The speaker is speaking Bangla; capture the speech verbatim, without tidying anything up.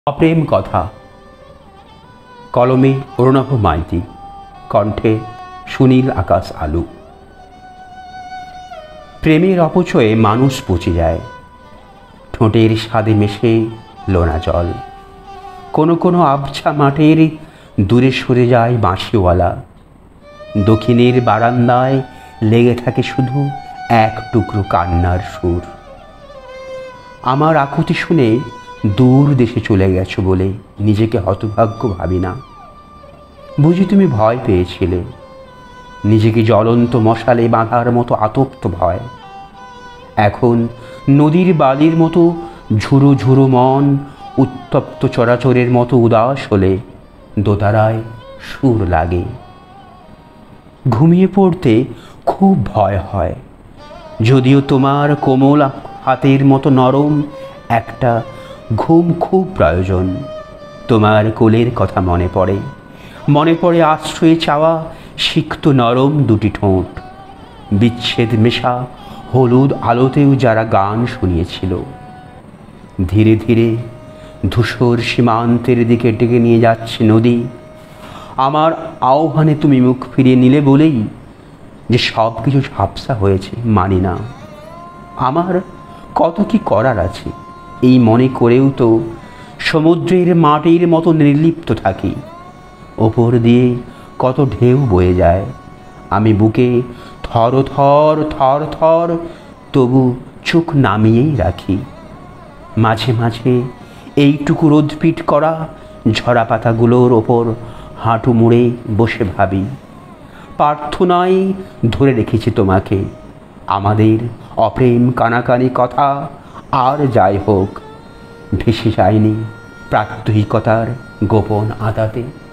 অপ্রেম কথা। কলমে অরুণভ মাইতি, কণ্ঠে সুনীল আকাশ আলু। প্রেমের অপচয়ে মানুষ পচে যায়, ঠোঁটের স্বাদে মেশে লোনা জল। কোনো কোনো আবছা মাঠের দূরে সরে যায় বাঁশিওয়ালা, দক্ষিণের বারান্দায় লেগে থাকে শুধু এক টুকরো কান্নার সুর। আমার আকুতি শুনে দূর দেশে চলে গেছো বলে নিজেকে হতভাগ্য ভাবি না। বুঝি তুমি ভয় পেয়েছিলে, নিজেকে জ্বলন্ত মশালে বাঁধার মতো আতপ্ত ভয়। এখন নদীর বালির মতো ঝুরো ঝুরো মন উত্তপ্ত চরাচরের মতো উদাস হলে দোতারায় সুর লাগে। ঘুমিয়ে পড়তে খুব ভয় হয়, যদিও তোমার কোমল হাতের মতো নরম একটা ঘুম খুব প্রয়োজন। তোমার কোলের কথা মনে পড়ে, মনে পড়ে আশ্রয়ে চাওয়া সিক্ত নরম দুটি ঠোঁট, বিচ্ছেদ মেশা হলুদ আলোতেও যারা গান শুনিয়েছিল। ধীরে ধীরে ধূসর সীমান্তের দিকে ডেকে নিয়ে যাচ্ছে নদী। আমার আহ্বানে তুমি মুখ ফিরিয়ে নিলে বলেই যে সব কিছু ঝাপসা হয়েছে মানি না। আমার কত কি করার আছে এই মনে করেও তো সমুদ্রের মাটির মতো নির্লিপ্ত থাকি। ওপর দিয়ে কত ঢেউ বয়ে যায়, আমি বুকে থর থর থর থর তবু চোখ নামিয়েই রাখি। মাঝে মাঝে এইটুকু রোদপিট করা ঝরা পাতাগুলোর ওপর হাঁটু মুড়ে বসে ভাবি, প্রার্থনায় ধরে রেখেছি তোমাকে। আমাদের অপ্রেম কানাকানি কথা আর যাই হোক ভেসে যায়নি প্রাত্যহিকতার গোপন আদাতে।